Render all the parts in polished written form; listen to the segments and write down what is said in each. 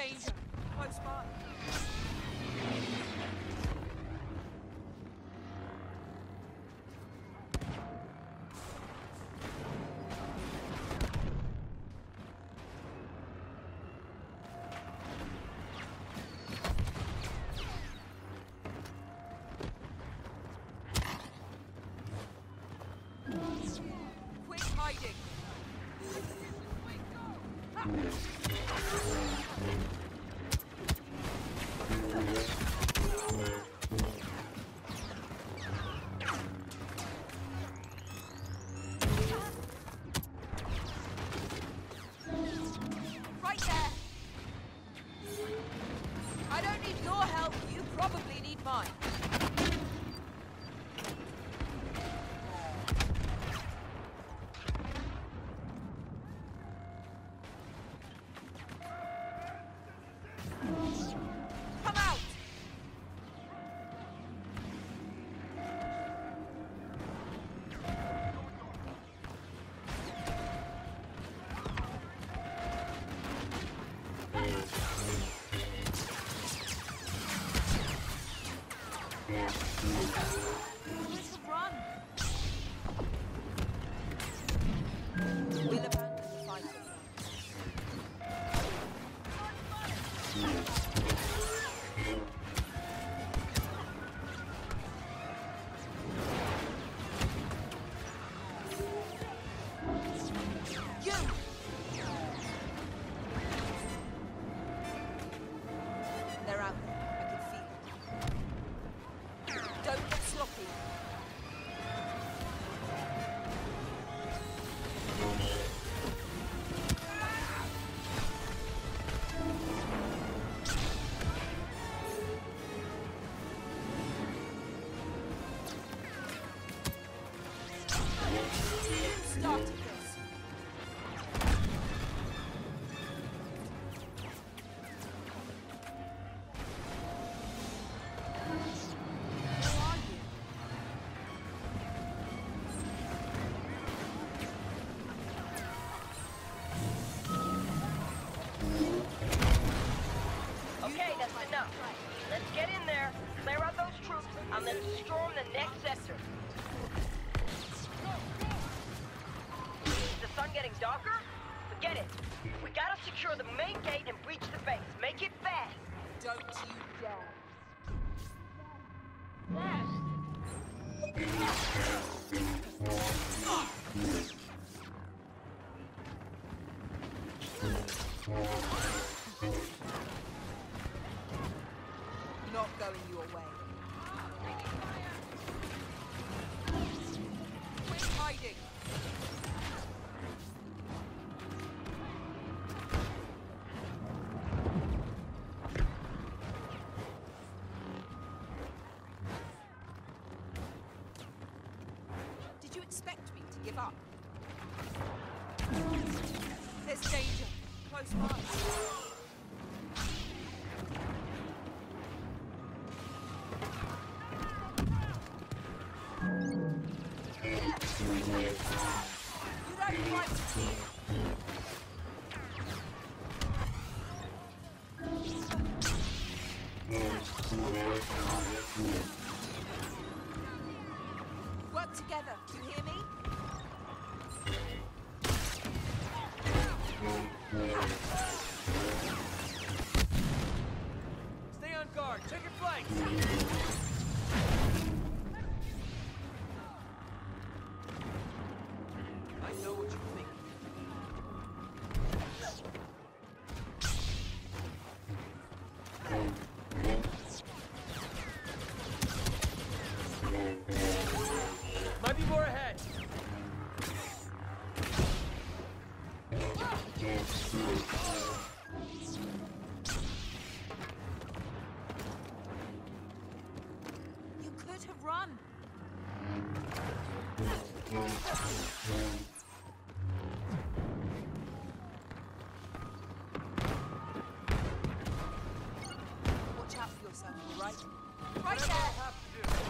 danger. Close by. Quick hiding. Right there. I don't need your help. You probably need mine. Come out! Where's the run? We'll abandon the fight. They're out there. I can feel it. Don't get sloppy. Started this. Okay, that's enough. Let's get in there, clear out those troops, and then storm the next sector. Is the sun getting darker? Forget it. We gotta secure the main gate and breach the base. Make it fast. Don't you dare. Not going your way. Quit hiding. Did you expect me to give up? There's danger. Close by. You don't like to see it. Work together, you hear me? Stay on guard. Check your flanks. I know what you think. Might be more ahead. You could have run. Watch out for yourself, all right? Right Whatever I there! have to do.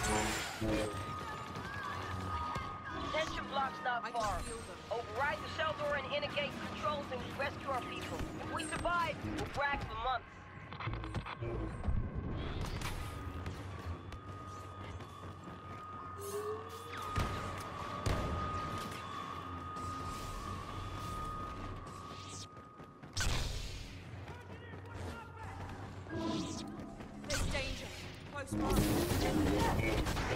Detention block's not I can far. feel them. Override the cell door and innocate controls and we rescue our people. If we survive, we'll brag for months. There's danger. Close by.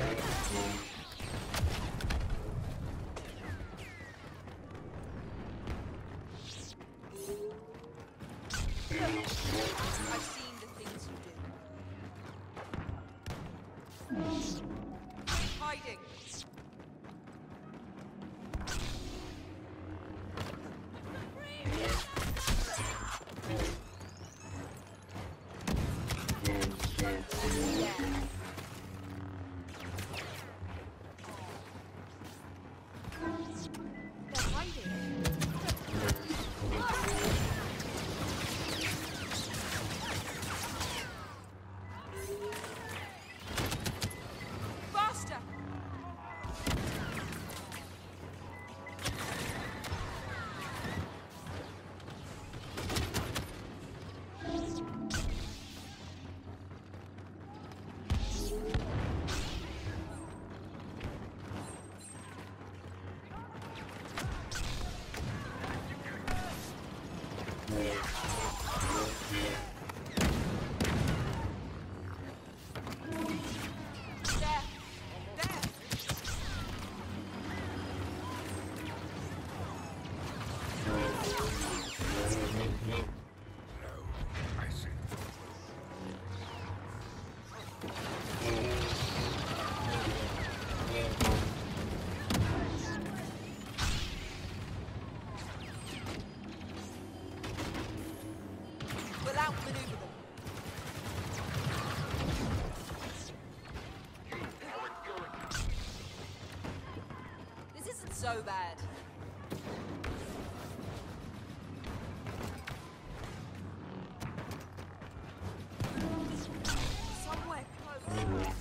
I've seen the things you do. Hiding. Yeah. They're hiding. Faster! There! There! We'll outmaneuver them. This isn't so bad. Somewhere close.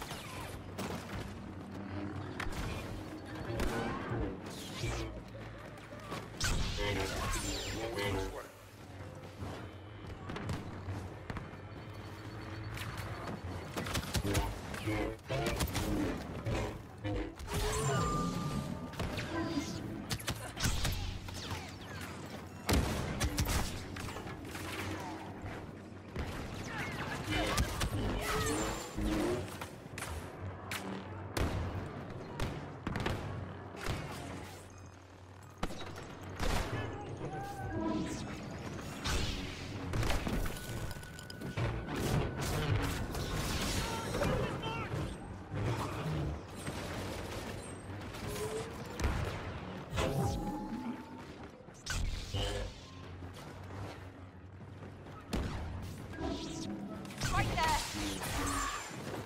Right there!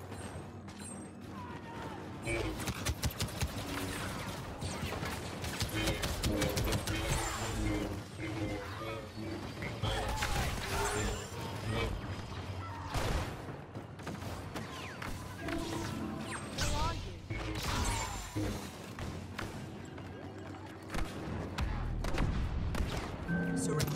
Where are you? Surrender.